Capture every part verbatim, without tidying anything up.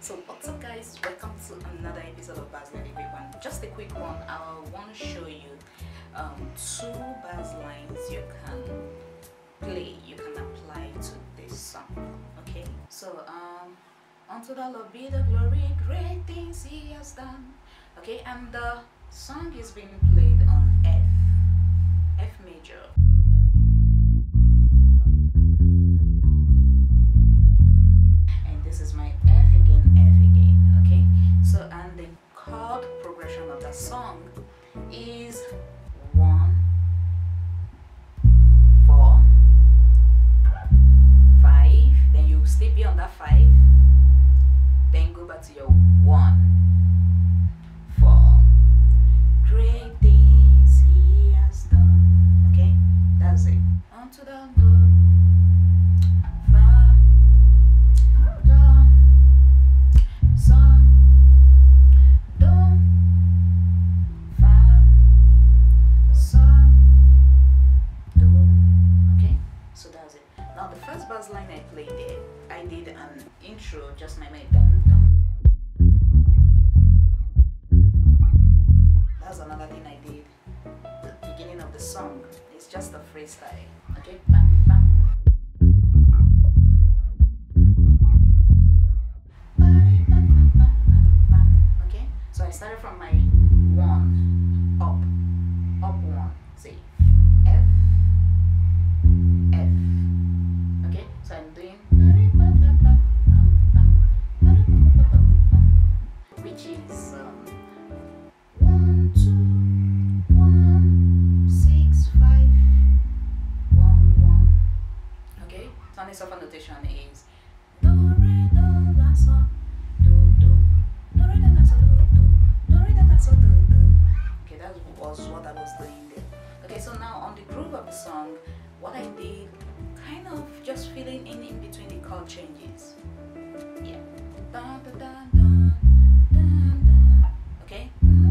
So what's up guys, welcome to another episode of Bass Line Everyone. Just a quick one. I want to show you um, two bass lines you can play, you can apply to this song. Okay, so um unto the Lord be the glory, great things he has done. Okay, and the song is being played on F F major. This is my F again, F again, okay? So, and the chord progression of the song is one, four, five, then you stay beyond that five, then go back to your one, four, great things he has done, okay? That's it. On to the Lord. Now the first bass line I played there, I did an intro, just my my dum dum. That's another thing I did. The beginning of the song, it's just a freestyle. Okay, bam bam. Okay, so I started from my one up, up one. See, F. So I'm doing, which is um, one, two, one, six, five, one, one. Okay, so the soft notation is do, re, do, la, so, do, do, do, re, do, la, so, do, do, do, re, do, la, so, do, do. Okay, that was what I was doing there. Okay, so now on the groove of the song, what I did, kind of just filling in in between the chord changes. Yeah. Da, da, da, da, da, da. Okay.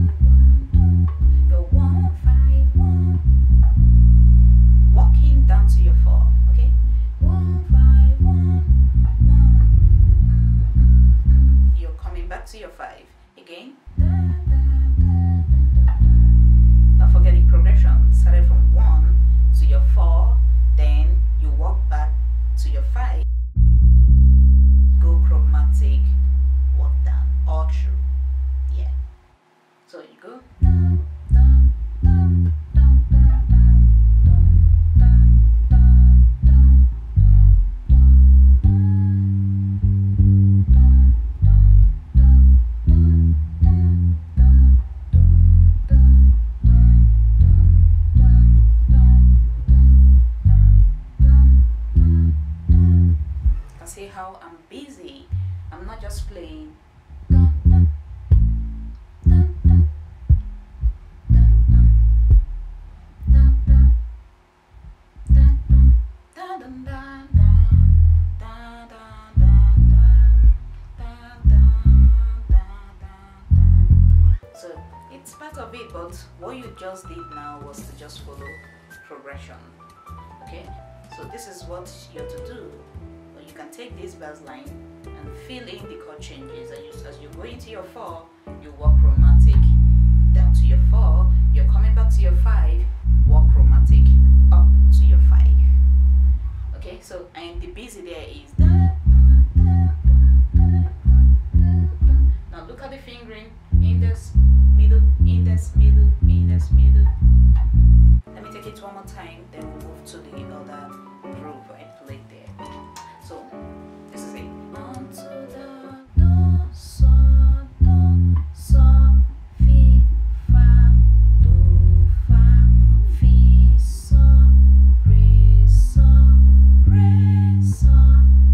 Your one, five, one. Walking down to your four. Okay. One, five, one, one. You're coming back to your five. Again. Da, da, da, da, da, da. Don't forget the progression. Started from one to your four. Then you walk back to your five, go chromatic, walk down, all through. Yeah. So you go dun, dun, dun, dun, dun, dun, dun, dun, dun, see how I'm busy. I'm not just playing. Dun, dun, dun, dun, dun, dun, dun, dun, dun, dun, dun, dun, dun, dun, dun, dun. So it's part of it, but what you just did now was to just follow progression. Okay, so this is what you're to do. You can take this bass line and fill in the chord changes, and you, as you go into your four, you walk chromatic down to your four, you're coming back to your five, walk chromatic up to your five. Okay, so and the busy there is da, da, da, da, da, da, da. Now look at the fingering, index, middle, index, middle, index, middle. Let me take it one more time, then we'll move to the other groove I played there. So this is it. On to the do, so, do, so, fi, fa, do, fa, fi, so, re, so, re, so,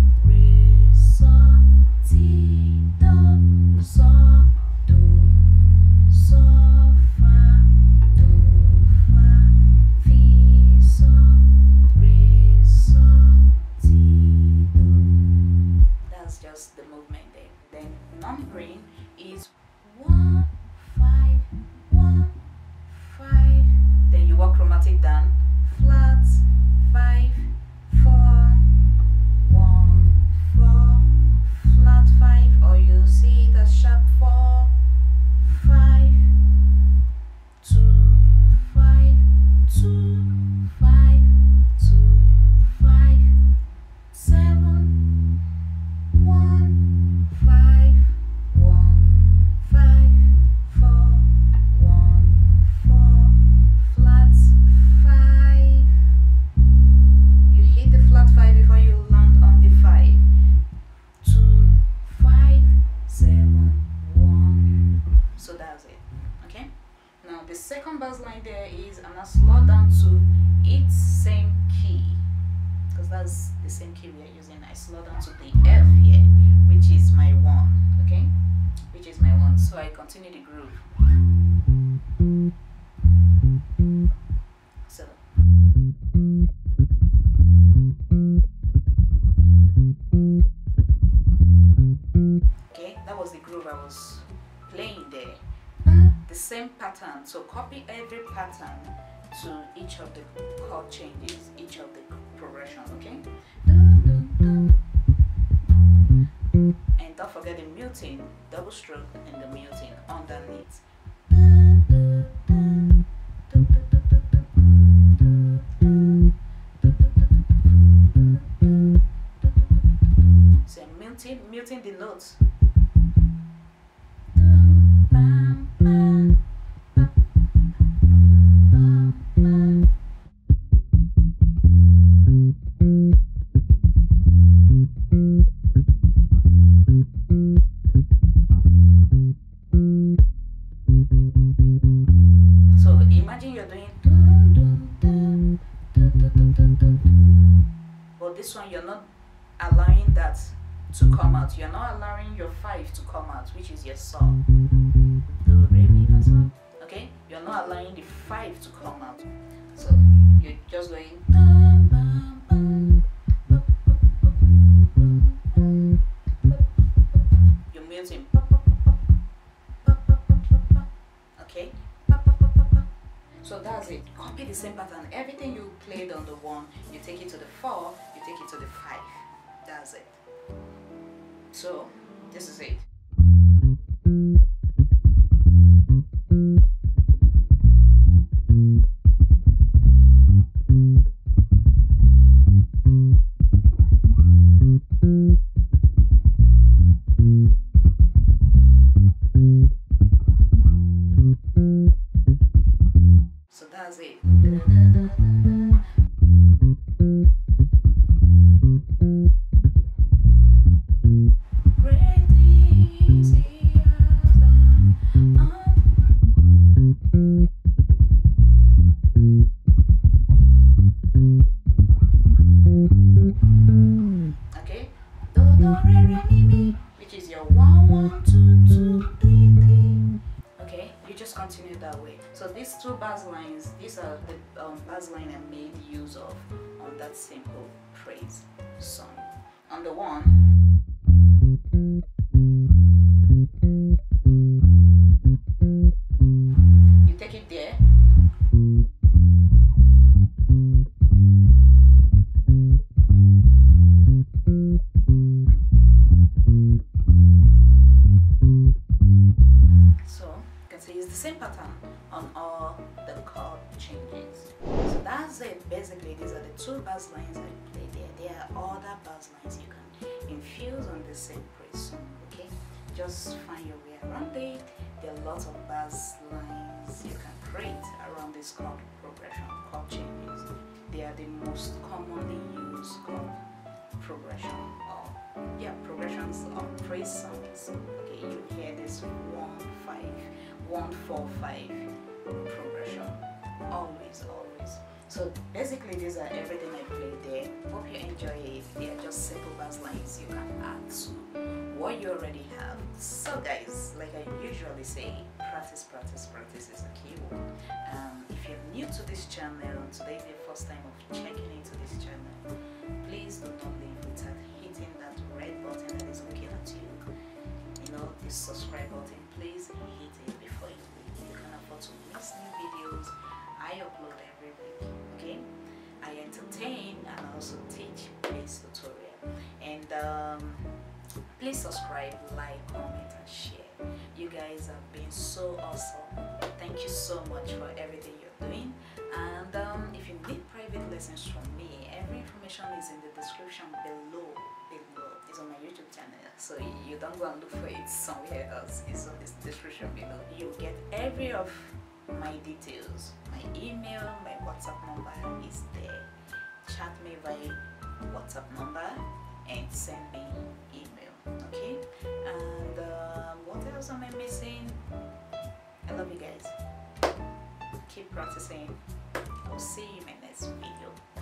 going there is I'm gonna slow down to its same key, because that's the same key we are using. I slow down to the F here, which is my one, okay? Which is my one. So I continue the groove. So okay, that was the groove I was playing there. The same pattern, so copy every pattern to each of the chord changes, each of the progression, okay? And don't forget the muting, double stroke and the muting underneath. So muting, muting the notes. But this one, you're not allowing that to come out. You're not allowing your five to come out, which is your saw. Do, re, mi, fa, sol. Okay? You're not allowing the five to come out. So you're just going. You're muting. Okay? So that's it. Copy the same pattern. Everything you played on the one, you take it to the four, you take it to the five. That's it. So this is it. So that's it. Okay, do do re re mi mi, which is your one one two two three three. Okay, you just continue that way. So these two bass lines, these are the um, bass line I made use of on that simple praise song. On the one, you take it there. Same pattern on all the chord changes. So that's it. Basically, these are the two bass lines I play there. There are other bass lines you can infuse on the same praise song. Okay, just find your way around it. There are lots of bass lines you can create around this chord progression, chord changes. They are the most commonly used chord progression or yeah progressions of praise songs. Okay, you hear this one five. one four five progression, always always. So basically these are everything I play there. Hope you enjoy it. They are just simple bass lines you can add to what you already have. So guys, like I usually say, practice practice practice is a key word. Um, if you're new to this channel, today is your first time of checking into this channel, please do not leave without hitting that red button that is looking at you. You know, this subscribe button, please hit it before you leave. You can afford to miss new videos I upload every week. Okay, I entertain and also teach bass tutorial. And um, please subscribe, like, comment and share. You guys have been so awesome. Thank you so much for everything you're doing. And um, if you need private lessons from me, every information is in the description below. Below. It's on my YouTube channel, so you don't go and look for it somewhere else. It's on this description below. You get every of my details. My email, my WhatsApp number is there. Chat me via WhatsApp number and send me email. Okay, and um, what else am I missing? I love you guys. keep practicing. We'll see you in my next video.